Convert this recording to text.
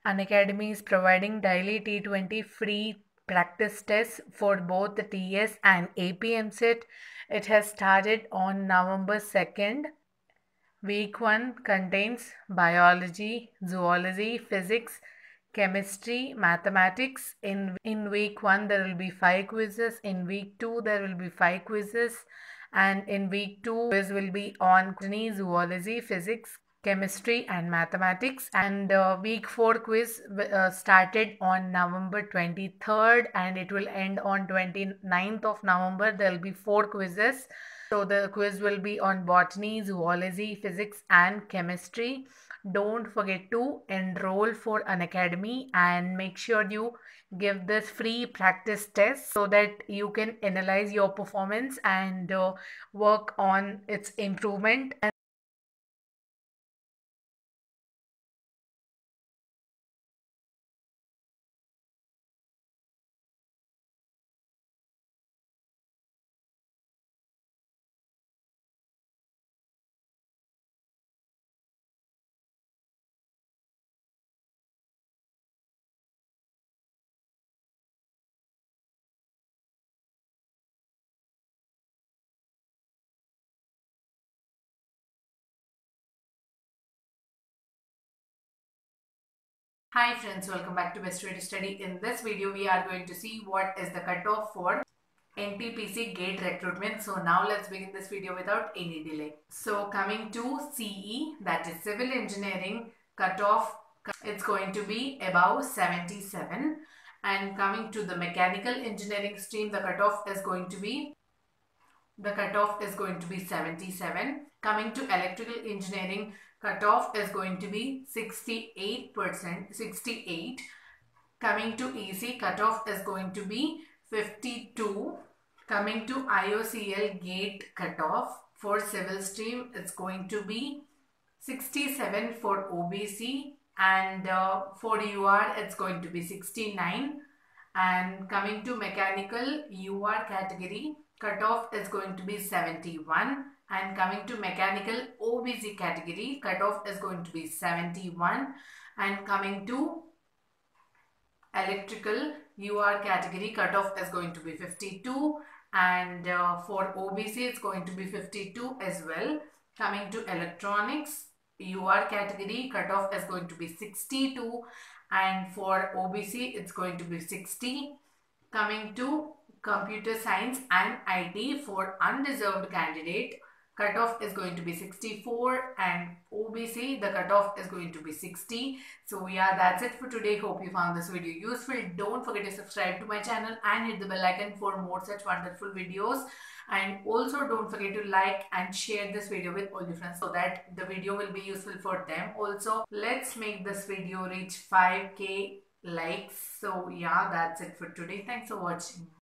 Unacademy is providing daily T20 free practice tests for both the TS and APMCET. It has started on November 2nd. Week 1 contains biology, zoology, physics, chemistry, mathematics. In week 1 there will be 5 quizzes. In week 2 there will be 5 quizzes. And in week 2 quiz will be on botany, zoology, physics, chemistry and mathematics. And week 4 quiz started on November 23rd and it will end on 29th of November. There will be 4 quizzes. So the quiz will be on botany, zoology, physics and chemistry. Don't forget to enroll for Unacademy and make sure you give this free practice test so that you can analyze your performance and work on its improvement. Hi friends, welcome back to Best Way to Study. In this video, we are going to see what is the cutoff for NTPC GATE recruitment. So now let's begin this video without any delay. So coming to CE, that is Civil Engineering cutoff, it's going to be above 77. And coming to the Mechanical Engineering stream, the cutoff is going to be 77. Coming to Electrical Engineering, cutoff is going to be 68%, 68. Coming to EC, cutoff is going to be 52. Coming to IOCL GATE cutoff for civil stream, it's going to be 67 for OBC, and for UR it's going to be 69. And coming to mechanical UR category, cutoff is going to be 71. And coming to mechanical OBC category, cutoff is going to be 71. And coming to electrical UR category, cutoff is going to be 52. And for OBC it's going to be 52 as well. Coming to electronics UR category, cutoff is going to be 62. And for OBC it's going to be 60. Coming to computer science and IT for unreserved candidate, cutoff is going to be 64, and OBC the cutoff is going to be 60. So yeah, that's it for today. Hope you found this video useful. Don't forget to subscribe to my channel and hit the bell icon for more such wonderful videos. And also don't forget to like and share this video with all your friends so that the video will be useful for them. Also, let's make this video reach 5k likes. So yeah, that's it for today. Thanks for watching.